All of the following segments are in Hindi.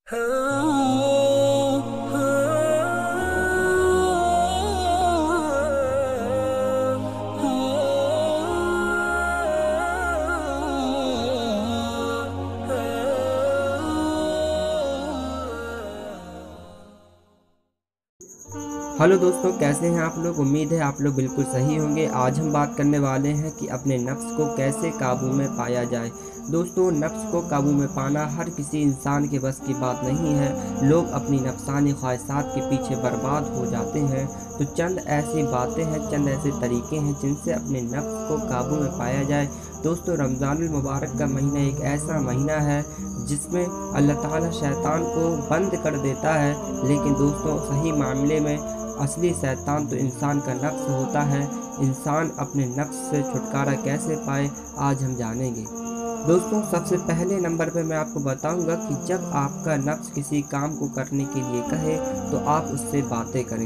हेलो दोस्तों, कैसे हैं आप लोग। उम्मीद है आप लोग बिल्कुल सही होंगे। आज हम बात करने वाले हैं कि अपने नफ्स को कैसे काबू में पाया जाए। दोस्तों, नफ्स को काबू में पाना हर किसी इंसान के बस की बात नहीं है। लोग अपनी नफ्सानी ख्वाहिशात के पीछे बर्बाद हो जाते हैं। तो चंद ऐसी बातें हैं, चंद ऐसे तरीके हैं जिनसे अपने नफ्स को काबू में पाया जाए। दोस्तों, रमज़ानुल मुबारक का महीना एक ऐसा महीना है जिसमें अल्लाह ताला शैतान को बंद कर देता है। लेकिन दोस्तों, सही मामले में असली शैतान तो इंसान का नफ्स होता है। इंसान अपने नफ्स से छुटकारा कैसे पाए, आज हम जानेंगे। दोस्तों, सबसे पहले नंबर पे मैं आपको बताऊंगा कि जब आपका नफ्स किसी काम को करने के लिए कहे तो आप उससे बातें करें।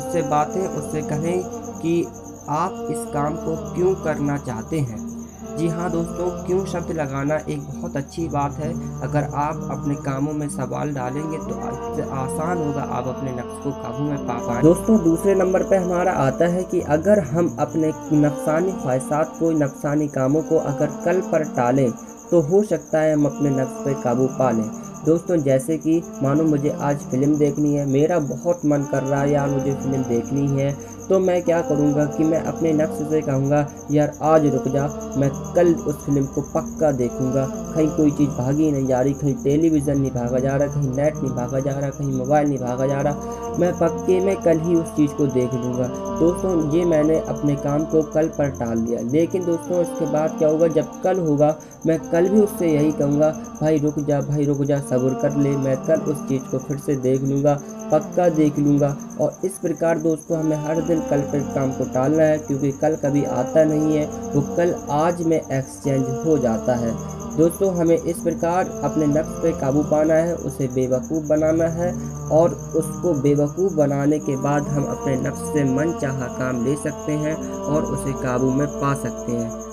उससे कहें कि आप इस काम को क्यों करना चाहते हैं। जी हाँ दोस्तों, क्यों शब्द लगाना एक बहुत अच्छी बात है। अगर आप अपने कामों में सवाल डालेंगे तो आसान होगा आप अपने नफ्स को काबू में पा पाएँ। दोस्तों, दूसरे नंबर पे हमारा आता है कि अगर हम अपने नफ्सानी ख्वाहिशात को, नफ्सानी कामों को अगर कल पर टालें तो हो सकता है हम अपने नफ्स पे काबू पा लें। दोस्तों, जैसे कि मानो मुझे आज फ़िल्म देखनी है, मेरा बहुत मन कर रहा है यार मुझे फ़िल्म देखनी है, तो मैं क्या करूँगा कि मैं अपने नफ्स से कहूँगा यार आज रुक जा, मैं कल उस फिल्म को पक्का देखूँगा। कहीं कोई चीज़ भागी नहीं जा रही, कहीं टेलीविज़न नहीं भागा जा रहा, कहीं नेट नहीं भागा जा रहा, कहीं मोबाइल नहीं भागा जा रहा, मैं पक्के में कल ही उस चीज़ को देख लूँगा। दोस्तों, ये मैंने अपने काम को कल पर टाल दिया। लेकिन दोस्तों, इसके बाद क्या होगा, जब कल होगा मैं कल भी उससे यही कहूँगा भाई रुक जा, सब्र कर ले, मैं कल उस चीज़ को फिर से देख लूँगा, पक्का देख लूँगा। और इस प्रकार दोस्तों, हमें हर दिन कल पे काम को टालना है, क्योंकि कल कभी आता नहीं है, वो कल आज में एक्सचेंज हो जाता है। दोस्तों, हमें इस प्रकार अपने नफ्स पे काबू पाना है, उसे बेवकूफ़ बनाना है, और उसको बेवकूफ़ बनाने के बाद हम अपने नफ्स से मनचाहा काम ले सकते हैं और उसे काबू में पा सकते हैं।